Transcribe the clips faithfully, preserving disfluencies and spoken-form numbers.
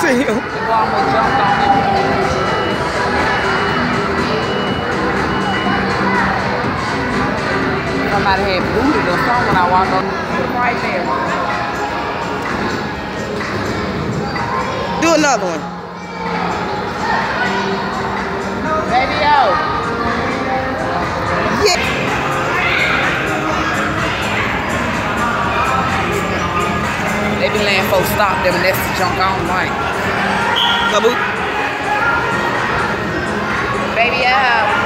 film. You almost jumped on him. Somebody had booted or something when I walked up. Right there. Do another one. Baby, yo. Yeah. They be letting folks stop them and that's the junk on, right? Kaboo. Baby, yo.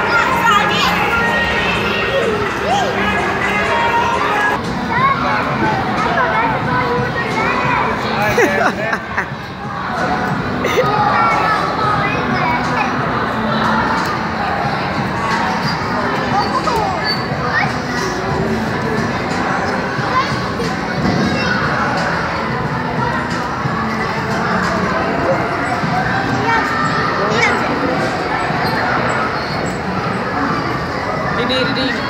You need it, eat.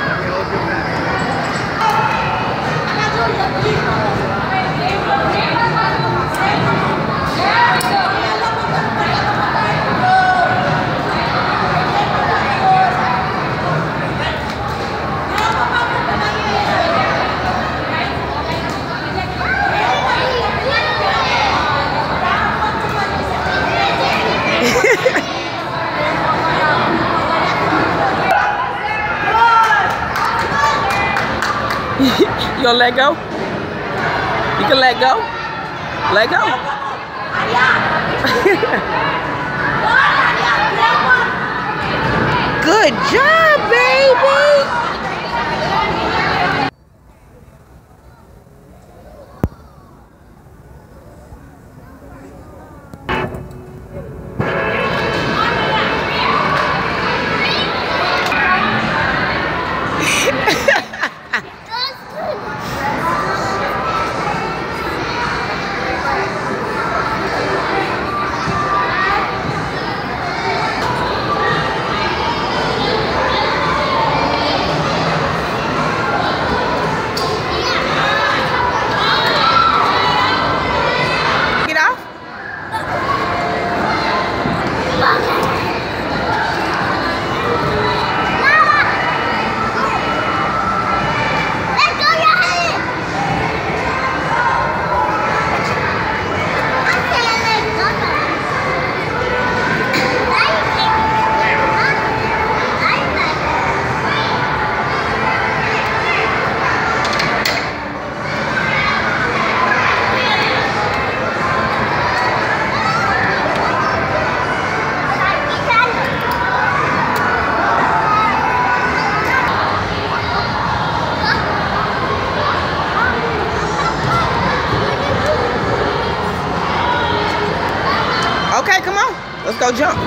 You gonna let go? You can let go? Let go. Good job, baby. Okay, come on. Let's go jump.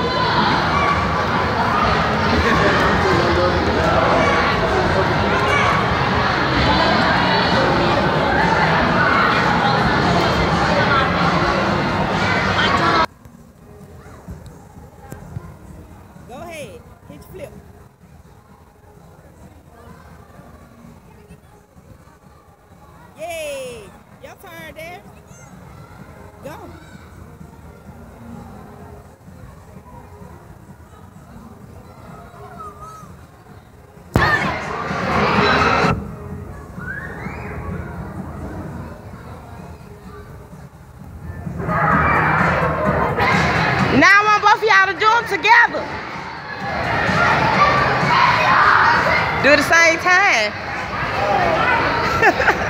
Go ahead. Hit your flip. Yay. Your turn there. Go. Now I want both of y'all to do them together. Do it at the same time.